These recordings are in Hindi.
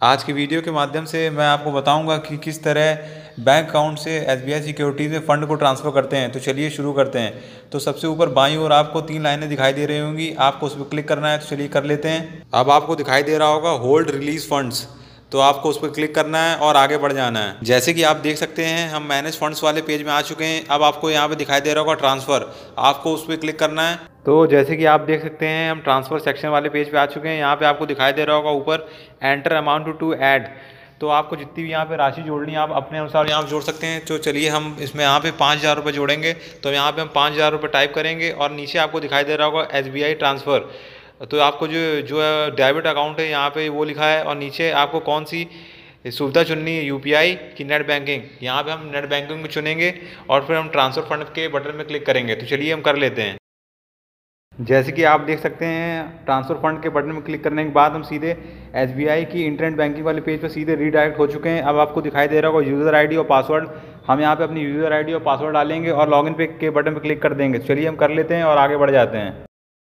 आज की वीडियो के माध्यम से मैं आपको बताऊंगा कि किस तरह बैंक अकाउंट से एसबीआई सिक्योरिटीज़ में फ़ंड को ट्रांसफ़र करते हैं। तो चलिए शुरू करते हैं। तो सबसे ऊपर बाईं ओर आपको 3 लाइनें दिखाई दे रही होंगी, आपको उस पर क्लिक करना है। तो चलिए कर लेते हैं। अब आपको दिखाई दे रहा होगा होल्ड रिलीज फंड्स, तो आपको उस पर क्लिक करना है और आगे बढ़ जाना है। जैसे कि आप देख सकते हैं हम मैनेज फंड्स वाले पेज में आ चुके हैं। अब आपको यहाँ पे दिखाई दे रहा होगा ट्रांसफ़र, आपको उस पर क्लिक करना है। तो जैसे कि आप देख सकते हैं हम ट्रांसफ़र सेक्शन वाले पेज पे आ चुके हैं। यहाँ पे आपको दिखाई दे रहा होगा ऊपर एंटर अमाउंट टू ऐड, तो आपको जितनी भी यहाँ पे राशि जोड़नी है आप अपने अनुसार यहाँ जोड़ सकते हैं। तो चलिए हम इसमें यहाँ पे 5,000 रुपये जोड़ेंगे। तो यहाँ पे हम 5,000 रुपये टाइप करेंगे और नीचे आपको दिखाई दे रहा होगा एसबीआई ट्रांसफ़र। तो आपको जो जो डेबिट अकाउंट है यहाँ पे वो लिखा है और नीचे आपको कौन सी सुविधा चुननी है, यूपीआई की नेट बैंकिंग। यहाँ पे हम नेट बैंकिंग में चुनेंगे और फिर हम ट्रांसफ़र फंड के बटन में क्लिक करेंगे। तो चलिए हम कर लेते हैं। जैसे कि आप देख सकते हैं ट्रांसफ़र फंड के बटन में क्लिक करने के बाद हम सीधे एसबीआई की इंटरनेट बैंकिंग वाले पेज पर सीधे रीडायरेक्ट हो चुके हैं। अब आपको दिखाई दे रहा होगा यूज़र आईडी और पासवर्ड। हम यहाँ पे अपनी यूज़र आईडी और पासवर्ड डालेंगे और लॉगिन पे के बटन पर क्लिक कर देंगे। चलिए हम कर लेते हैं और आगे बढ़ जाते हैं।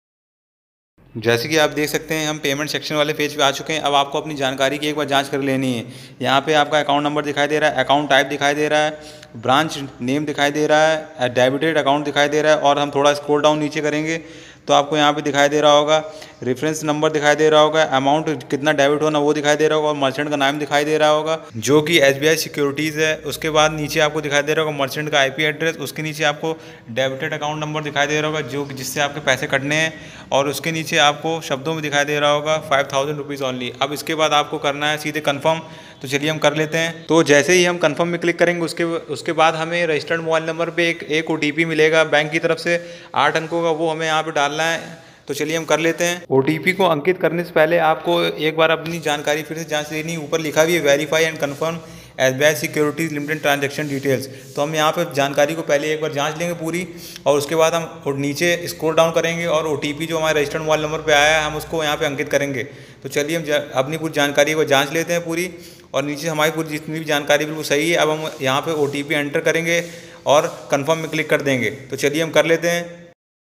जैसे कि आप देख सकते हैं हम पेमेंट सेक्शन वाले पेज पे आ चुके हैं। अब आपको अपनी जानकारी की एक बार जांच कर लेनी है। यहाँ पे आपका अकाउंट नंबर दिखाई दे रहा है, अकाउंट टाइप दिखाई दे रहा है, ब्रांच नेम दिखाई दे रहा है, डेबिटेड अकाउंट दिखाई दे रहा है। और हम थोड़ा स्क्रॉल डाउन नीचे करेंगे तो आपको यहाँ पे दिखाई दे रहा होगा रेफरेंस नंबर दिखाई दे रहा होगा, अमाउंट कितना डेबिट होना वो दिखाई दे रहा होगा, मर्चेंट का नाम दिखाई दे रहा होगा जो कि एसबीआई सिक्योरिटीज़ है। उसके बाद नीचे आपको दिखाई दे रहा होगा मर्चेंट का आईपी एड्रेस। उसके नीचे आपको डेबिटेड अकाउंट नंबर दिखाई दे रहा होगा जो जिससे आपके पैसे कटने हैं। और उसके नीचे आपको शब्दों में दिखाई दे रहा होगा 5,000 रुपीज़ ऑनली। अब इसके बाद आपको करना है सीधे कन्फर्म। तो चलिए हम कर लेते हैं। तो जैसे ही हम कन्फर्म में क्लिक करेंगे उसके बाद हमें रजिस्टर्ड मोबाइल नंबर पे एक ओटीपी मिलेगा बैंक की तरफ से 8 अंकों का, वो हमें यहाँ पे डालना है। तो चलिए हम कर लेते हैं। ओटीपी को अंकित करने से पहले आपको एक बार अपनी जानकारी फिर से जांच लेनी। ऊपर लिखा भी है verify and confirm SBI securities limited transaction details. तो हम यहाँ पर जानकारी को पहले एक बार जांच लेंगे पूरी और उसके बाद हम नीचे स्क्रॉल डाउन करेंगे और ओटीपी जो हमारे रजिस्टर्ड मोबाइल नंबर पे आया है हम उसको यहाँ पे अंकित करेंगे। तो चलिए हम अपनी पूरी जानकारी को जांच लेते हैं पूरी, और नीचे हमारी पूरी जितनी भी जानकारी बिल्कुल सही है। अब हम यहाँ पे ओटीपी एंटर करेंगे और कन्फर्म में क्लिक कर देंगे। तो चलिए हम कर लेते हैं।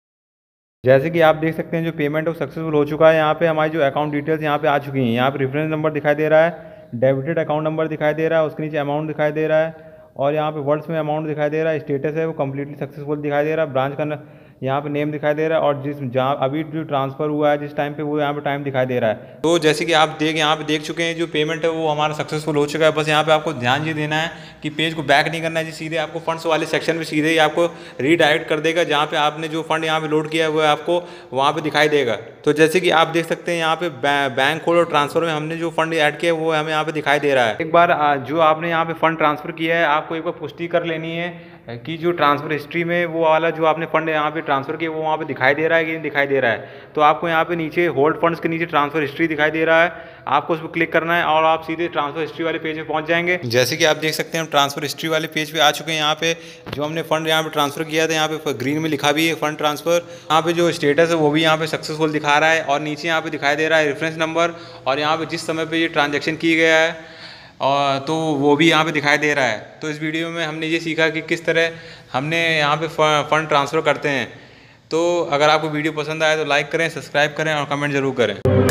जैसे कि आप देख सकते हैं जो पेमेंट है वो सक्सेसफुल हो चुका है। यहाँ पे हमारी जो अकाउंट डिटेल्स यहाँ पे आ चुकी हैं। यहाँ पे रेफरेंस नंबर दिखाई दे रहा है, डेबिटेड अकाउंट नंबर दिखाई दे रहा है, उसके नीचे अमाउंट दिखाई दे रहा है और यहाँ पे वर्ड्स में अमाउंट दिखाई दे रहा है। स्टेटस है वो कम्प्लीटली सक्सेसफुल दिखाई दे रहा है। ब्रांच का यहाँ पे नेम दिखाई दे रहा है और जहाँ अभी जो ट्रांसफ़र हुआ है जिस टाइम पे वो यहाँ पे टाइम दिखाई दे रहा है। तो जैसे कि आप यहाँ पे देख चुके हैं जो पेमेंट है वो हमारा सक्सेसफुल हो चुका है। बस यहाँ पे आपको ध्यान ये देना है कि पेज को बैक नहीं करना है जी, सीधे आपको फंड्स वाले सेक्शन में सीधे ही आपको रीडायरेक्ट कर देगा जहाँ पे आपने जो फंड यहाँ पे लोड किया है वो आपको वहाँ पे दिखाई देगा। तो जैसे कि आप देख सकते हैं यहाँ पे बैंक कोड और ट्रांसफ़र में हमने जो फंड ऐड किया है वो हमें यहाँ पे दिखाई दे रहा है। एक बार जो आपने यहाँ पे फंड ट्रांसफ़र किया है आपको एक बार पुष्टि कर लेनी है कि जो ट्रांसफ़र हिस्ट्री में वो वाला जो आपने फंड यहाँ पे ट्रांसफ़र किया वो वहाँ पे दिखाई दे रहा है कि नहीं दिखाई दे रहा है। तो आपको यहाँ पे नीचे होल्ड फंड्स के नीचे ट्रांसफ़र हिस्ट्री दिखाई दे रहा है, आपको उस पर क्लिक करना है और आप सीधे ट्रांसफ़र हिस्ट्री वाले पेज पे पहुँच जाएंगे। जैसे कि आप देख सकते हैं हम ट्रांसफ़र हिस्ट्री वाले पेज पे आ चुके हैं। यहाँ पे जो हमने फंड यहाँ पे ट्रांसफ़र किया था यहाँ पे ग्रीन में लिखा भी है फंड ट्रांसफ़र। यहाँ पे जो स्टेटस है वो भी यहाँ पे सक्सेसफुल दिखा रहा है और नीचे यहाँ पे दिखाई दे रहा है रेफरेंस नंबर और यहाँ पे जिस समय पे ये ट्रांजैक्शन की गया है और तो वो भी यहाँ पे दिखाई दे रहा है। तो इस वीडियो में हमने ये सीखा कि किस तरह हमने यहाँ पे फ़ंड ट्रांसफ़र करते हैं। तो अगर आपको वीडियो पसंद आए तो लाइक करें, सब्सक्राइब करें और कमेंट ज़रूर करें।